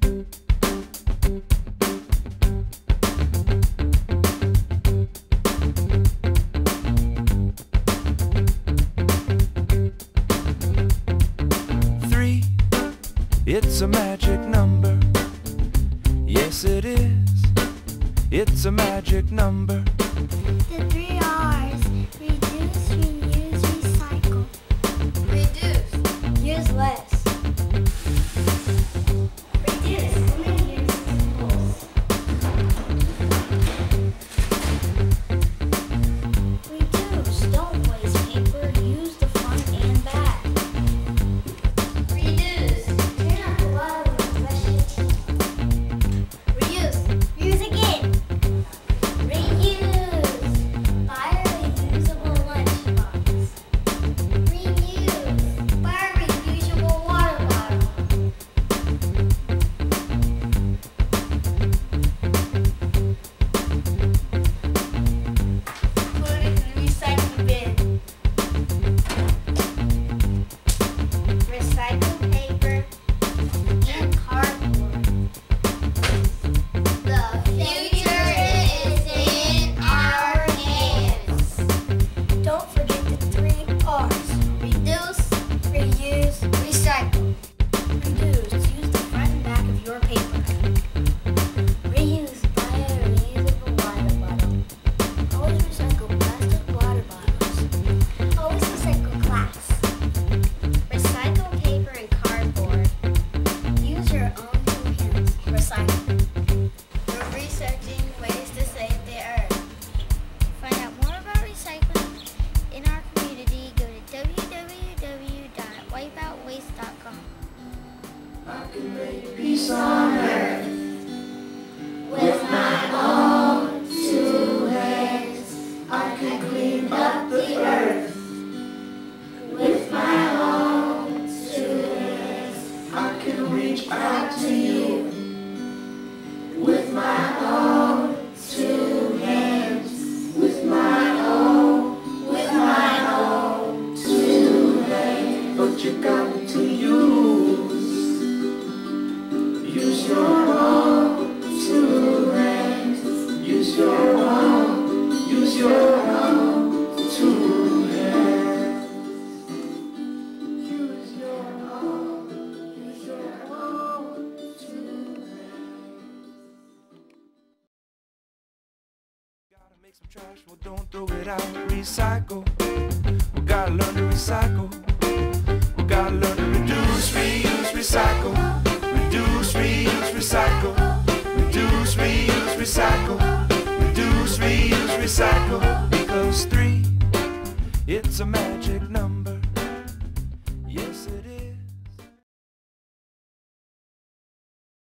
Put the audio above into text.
It's a magic number. Yes, it is. It's a magic number. The 3 R's. Reduce, reuse, recycle. Reduce. Use less. Reduce. Only use tools. Reduce. Don't waste paper. Use the front and back. Reduce. Turn off the water when brushing your teeth. Reuse. Use again. Reuse. Buy a reusable lunchbox. Reuse. Buy a reusable water bottle. Put it in the recycling bin. Recycle paper and cardboard. The future is in our hands. Don't forget the 3 R's. Reduce, reuse, recycle. Reduce. Use the front and back of your paper. Reuse. Buy a reusable water bottle. Always recycle plastic water bottles. Always recycle glass. Recycle paper and cardboard. Use your own 2 hands. Recycle. We're researching ways to save the earth. To find out more about recycling in our community, go to www.wipeoutwaste.com. I can make peace on earth with my own 2 hands. I can clean up the earth with my own 2 hands. I can reach out to you with my own 2 hands. With my own 2 hands. But you got to use your own 2 hands. Use your own 2 hands. Use your own 2 hands. Gotta make some trash, well don't throw it out. Recycle. We gotta learn to recycle. We gotta learn to reduce, reuse, recycle. Reduce, reuse, recycle. Reduce, reuse, recycle. Reduce, reuse, recycle. Because 3, it's a magic number.